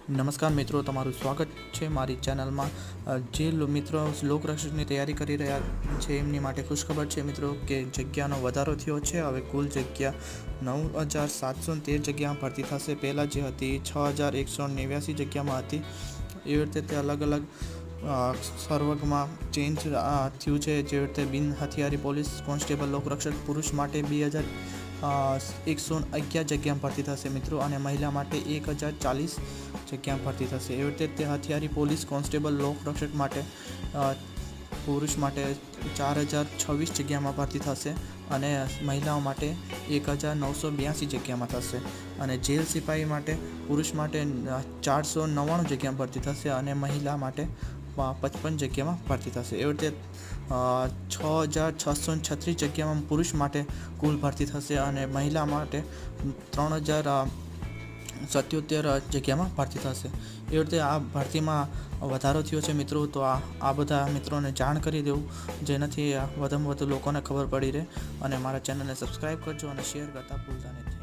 નમસ્કાર મિત્રો, તમારું સ્વાગત છે મારી ચેનલમાં। જે મિત્રો લોકરક્ષકની તૈયારી કરી રહ્યા છે એમની માટે ખુશખબર છે મિત્રો કે જગ્યાનો વધારો થયો છે। હવે કુલ જગ્યા 9713 જગ્યામાં ભરતી થશે। પહેલાં જે હતી 6189 જગ્યામાં હતી। એવી રીતે તે અલગ અલગ સર્વગમાં ચેન્જ થયું છે। જેવી રીતે બિન હથિયારી પોલીસ કોન્સ્ટેબલ લોકરક્ષક પુરુષ માટે 2111 જગ્યામાં ભરતી થશે મિત્રો, અને મહિલા માટે 1040 જગ્યામાં ભરતી થશે। એવી રીતે તે હથિયારી પોલીસ કોન્સ્ટેબલ લોકરક્ષક માટે પુરુષ માટે 4026 જગ્યામાં ભરતી થશે, અને મહિલાઓ માટે 1982 જગ્યામાં થશે। અને જેલ સિપાહી માટે પુરુષ માટે 499 જગ્યામાં ભરતી થશે, અને મહિલા માટે 55 જગ્યામાં ભરતી થશે। એવી રીતે 6636 જગ્યામાં પુરુષ માટે કુલ ભરતી થશે, અને મહિલા માટે 3077 જગ્યામાં ભરતી થશે। એવી રીતે આ ભરતીમાં વધારો થયો છે મિત્રો। તો આ બધા મિત્રોને જાણ કરી દેવું, જેનાથી વધુમાં વધુ લોકોને ખબર પડી રહે, અને મારા ચેનલને સબસ્ક્રાઈબ કરજો અને શેર કરતા ભૂલતા નહીં।